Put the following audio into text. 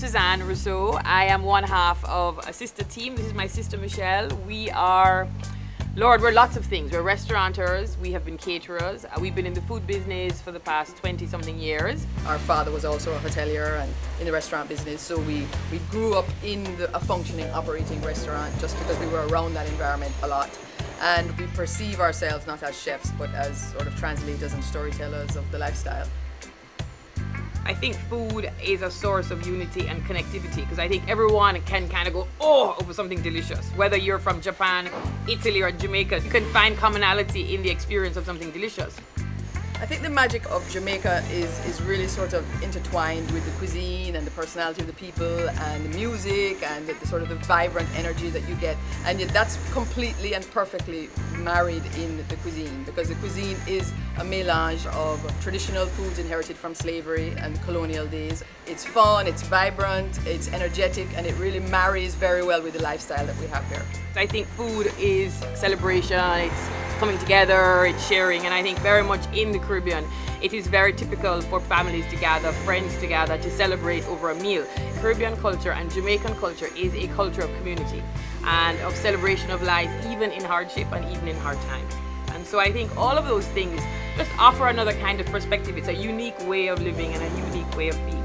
Suzanne Rousseau. I am one half of a sister team. This is my sister Michelle. We are, Lord, we're lots of things. We're restaurateurs, we have been caterers, we've been in the food business for the past 20-something years. Our father was also a hotelier and in the restaurant business, so we grew up in a functioning, operating restaurant just because we were around that environment a lot. And we perceive ourselves not as chefs, but as sort of translators and storytellers of the lifestyle. I think food is a source of unity and connectivity, because I think everyone can kind of go, oh, over something delicious. Whether you're from Japan, Italy, or Jamaica, you can find commonality in the experience of something delicious. I think the magic of Jamaica is really sort of intertwined with the cuisine and the personality of the people and the music and the sort of the vibrant energy that you get, and yet that's completely and perfectly married in the cuisine, because the cuisine is a melange of traditional foods inherited from slavery and colonial days. It's fun, it's vibrant, it's energetic, and it really marries very well with the lifestyle that we have here. I think food is celebration, it's coming together, it's sharing, and I think very much in the Caribbean it is very typical for families to gather, friends to gather, to celebrate over a meal. Caribbean culture and Jamaican culture is a culture of community and of celebration of life, even in hardship and even in hard times. And so I think all of those things just offer another kind of perspective. It's a unique way of living and a unique way of being.